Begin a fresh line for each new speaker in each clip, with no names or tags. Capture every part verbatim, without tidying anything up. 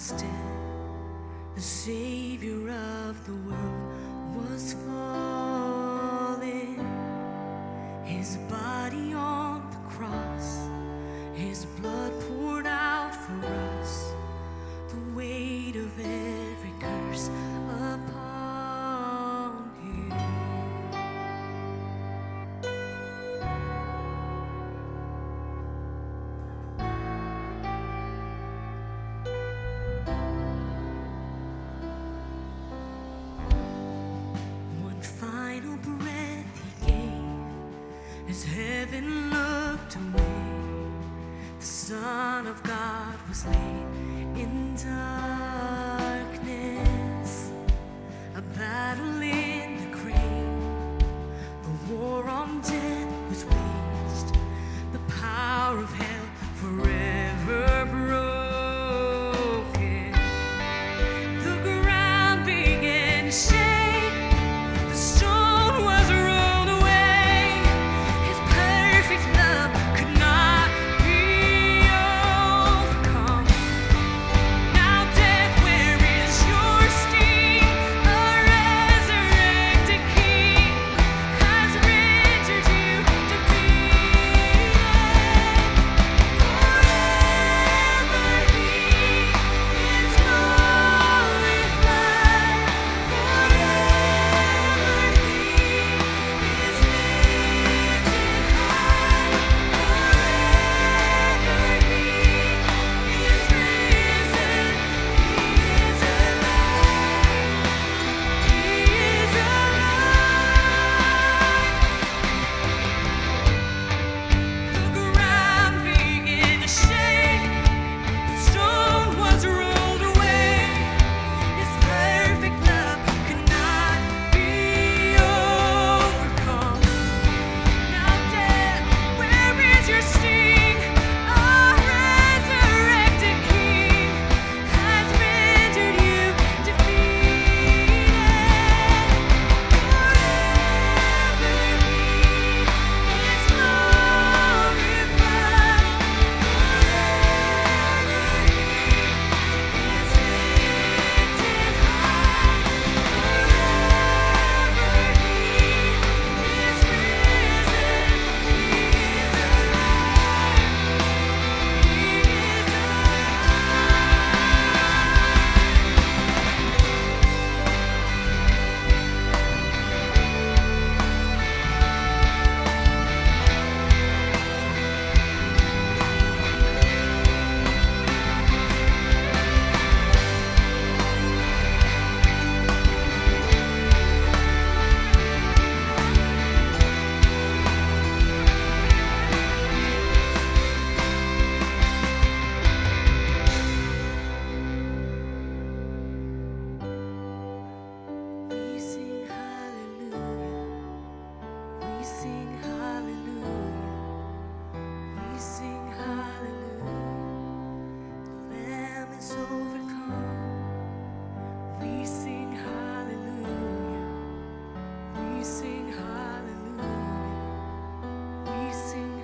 was dead, the Savior of the world was fallen. His body on the cross, His blood poured out for us, the weight of every curse upon Him. One final breath He gave as heaven looked away. The Son of God was laid in darkness, a battle in the grave, the war on death was waged, the power of hell forever broken. The ground began to shake, the stone was rolled away. His perfect love could not be overcome. Now death, where is your sting? A resurrected King has rendered you defeated. Forever He is glorified. Forever He is lifted high. Forever He is risen. He is alive. He is alive. The ground began to shake, the stone was rolled away. His perfect love could not be overcome. Now death, where is your sting? A resurrected King has rendered you defeated. Forever He is glorified. We sing hallelujah, we sing hallelujah, we sing hallelujah. The Lamb is overcome. We sing hallelujah, we sing hallelujah, we sing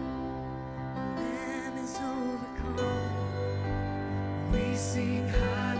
hallelujah. The Lamb is overcome. We sing hallelujah.